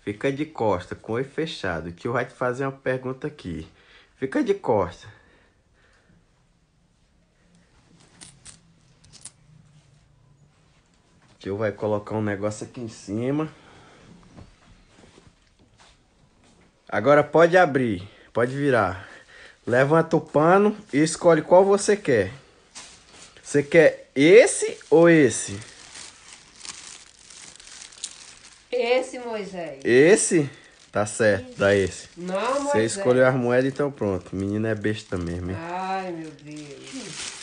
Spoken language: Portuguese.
Fica de costa, com o olho fechado. O tio vai te fazer uma pergunta aqui. Fica de costa. O tio vai colocar um negócio aqui em cima. Agora pode abrir, pode virar. Levanta o pano e escolhe qual você quer. Você quer esse ou esse? Esse, Moisés. Esse? Tá certo, dá esse. Não, Moisés. Você escolheu as moedas, então pronto. Menino é besta mesmo, hein? Ai, meu Deus.